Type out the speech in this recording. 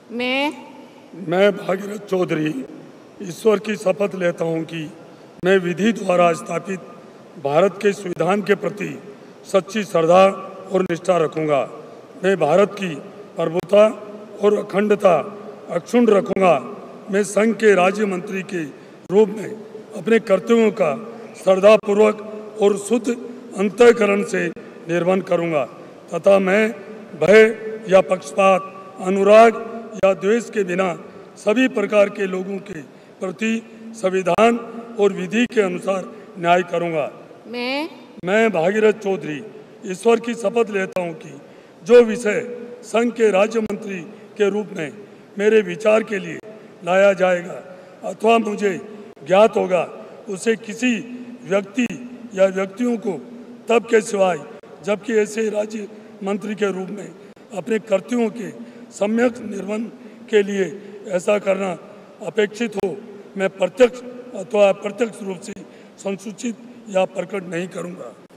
मैं भागीरथ चौधरी ईश्वर की शपथ लेता हूं कि मैं विधि द्वारा स्थापित भारत के संविधान के प्रति सच्ची श्रद्धा और निष्ठा रखूंगा। मैं भारत की प्रभुता और अखंडता अक्षुण्ण रखूंगा। मैं संघ के राज्य मंत्री के रूप में अपने कर्तव्यों का श्रद्धापूर्वक और शुद्ध अंतःकरण से निर्वहन करूंगा तथा मैं भय या पक्षपात, अनुराग या द्वेष के बिना सभी प्रकार के लोगों के प्रति संविधान और विधि के अनुसार न्याय करूंगा। मैं भागीरथ चौधरी ईश्वर की शपथ लेता हूं कि जो विषय संघ के राज्य मंत्री के रूप में मेरे विचार के लिए लाया जाएगा अथवा मुझे ज्ञात होगा उसे किसी व्यक्ति या व्यक्तियों को तब के सिवाय जबकि ऐसे राज्य मंत्री के रूप में अपने कर्तव्यों के सम्यक निर्वहन के लिए ऐसा करना अपेक्षित हो, मैं प्रत्यक्ष अथवा अप्रत्यक्ष रूप से संसूचित या प्रकट नहीं करूंगा।